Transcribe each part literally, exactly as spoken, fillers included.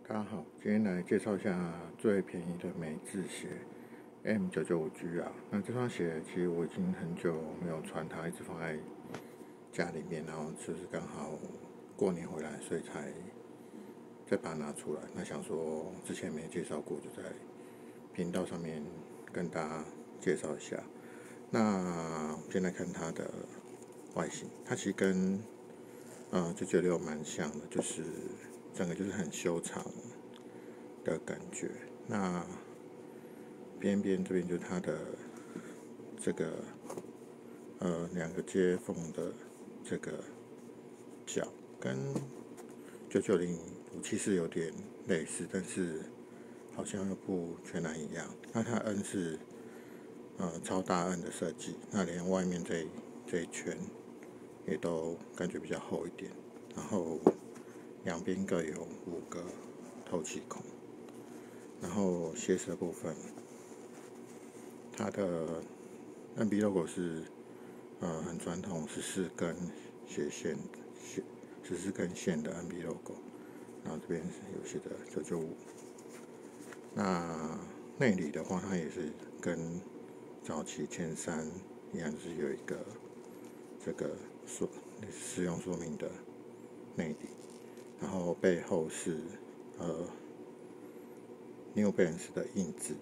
大家好，今天来介绍一下最便宜的美制鞋 M 九九五 G 啊。那这双鞋其实我已经很久没有穿它，一直放在家里面，然后就是刚好过年回来，所以才再把它拿出来。那想说之前没介绍过，就在频道上面跟大家介绍一下。那我们先来看它的外形，它其实跟呃九九六蛮像的，就是整个就是很修长的感觉。那边边这边就是它的这个呃两个接缝的这个角，跟九九零五七是有点类似，但是好像又不全然一样。那它 N 是呃超大 N 的设计，那连外面这这一圈也都感觉比较厚一点，然后两边各有五个透气孔。然后鞋舌部分，它的 N B logo 是呃很传统十四根斜线线十四根线的 N B logo， 然后这边有写的九九五。那内里的话，它也是跟早期前三一样，就是有一个这个说使用说明的内里，然后背后是呃 New Balance 的印字。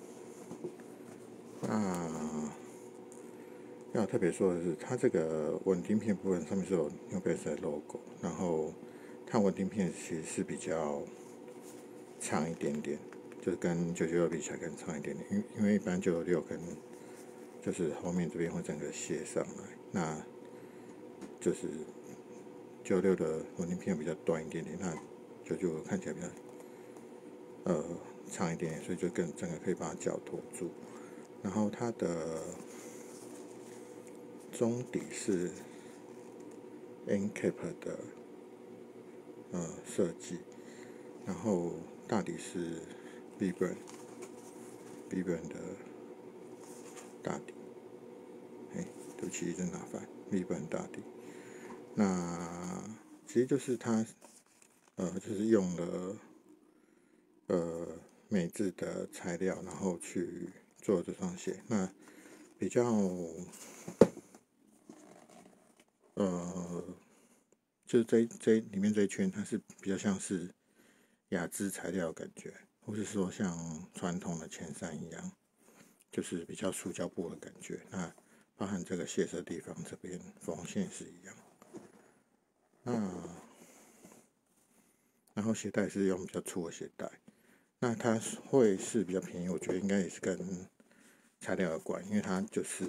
那要特别说的是，它这个稳定片部分上面是有 New Balance 的 logo， 然后它稳定片其实是比较长一点点，就是跟九九六比起来更长一点点，因因为一般九九六跟就是后面这边会整个斜上来，那就是九九六的稳定片比较短一点点，那九九五看起来比较呃长一点点，所以就更整个可以把它脚托住。然后它的中底是 N cap 的呃设计，然后大底是 Vibram Vibram 的大底，哎，对不起，真麻烦 Vibram 大底。那其实就是它呃就是用了呃美制的材料，然后去做这双鞋。那比较呃，就是这这里面这一圈，它是比较像是亚织材料的感觉，或是说像传统的前三一样，就是比较塑胶布的感觉。那包含这个鞋舌地方这边缝线是一样。那然后鞋带是用比较粗的鞋带。那它会是比较便宜，我觉得应该也是跟材料有关，因为它就是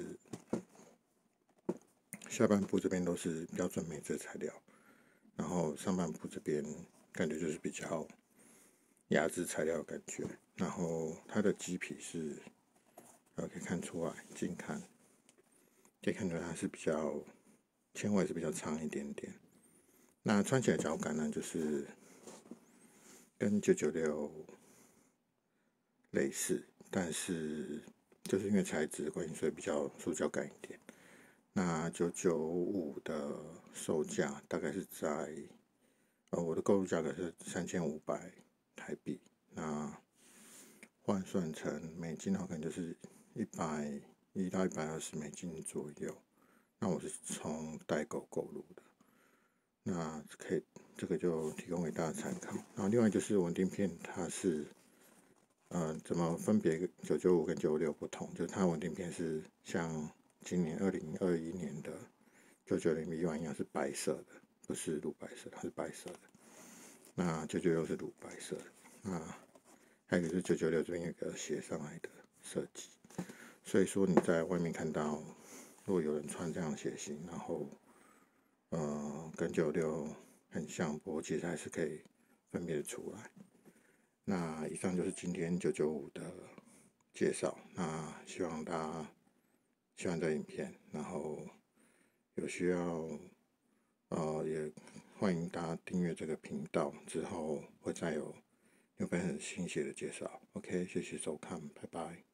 下半部这边都是标准美制材料，然后上半部这边感觉就是比较亚织材料的感觉。然后它的麂皮是呃可以看出来，近看可以看出来它是比较纤维是比较长一点点。那穿起来脚感呢，就是跟九九六类似，但是就是因为材质的关系，所以比较塑胶感一点。那九九五的售价大概是在呃我的购入价格是三千五百台币，那换算成美金的话，可能就是一百一到一百二十美金左右。那我是从代购购入的，那可以这个就提供给大家参考。然后另外就是稳定片，它是呃怎么分别九九五跟九九六不同？就是它稳定片是像今年二零二一年的九九零 V 一一样是白色的，不是乳白色，它是白色的。那九九六是乳白色的。那还有一个是九九六这边有一个写上来的设计，所以说你在外面看到，如果有人穿这样的鞋型，然后呃跟九九六很像，不过其实还是可以分别出来。那以上就是今天九九五的介绍。那希望大家喜欢这影片，然后有需要呃也欢迎大家订阅这个频道，之后会再有有本很新鞋的介绍。OK， 谢谢收看，拜拜。